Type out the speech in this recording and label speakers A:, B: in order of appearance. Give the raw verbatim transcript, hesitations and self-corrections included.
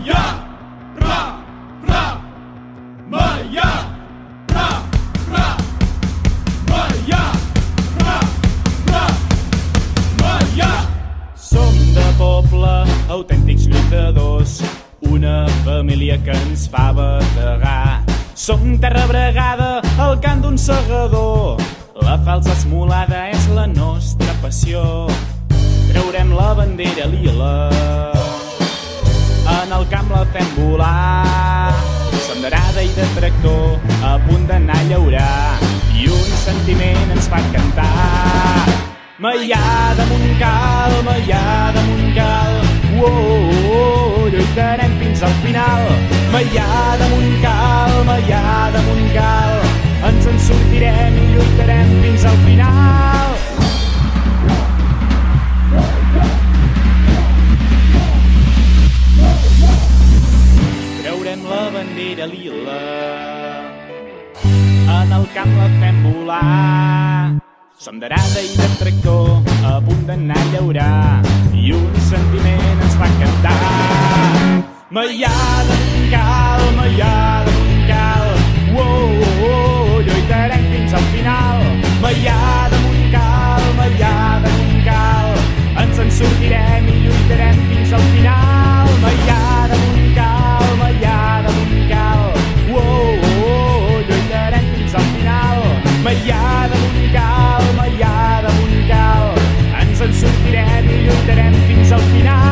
A: Maià, ra, ra, Maià, ra, ra, Maià, ra, ra, Maià. Som de poble, autèntics lluitadors, una família que ens fa bategar. Som terra bregada, el cant d'un segador, la falsa esmolada és la nostra passió. Treurem la bandera lila, en el camp la fem volar. Som d'arada i de tractor, a punt d'anar a llaurar, i un sentiment ens fa cantar. Maià de Montcal, Maià de Montcal, oh, oh, oh, lluitarem fins al final. Maià de Montcal, Maià de Montcal, ens en sortirem i lluitarem fins al final. Treurem la bandera lila, en el camp la fem volar. Som d'arada i de tractor, a punt d'anar a llaurar, i un sentiment ens fa cantar. Maià de Montcal, Maià de Montcal, oh, oh, oh, lluitarem fins al final. Maià de Montcal, Maià de Montcal, ens en sortirem i lluitarem fins al final. Maià de Montcal, Maià de Montcal, oh, oh, oh, lluitarem fins al final. Maià de Montcal, Maià de Montcal, ens en sortirem i lluitarem fins al final.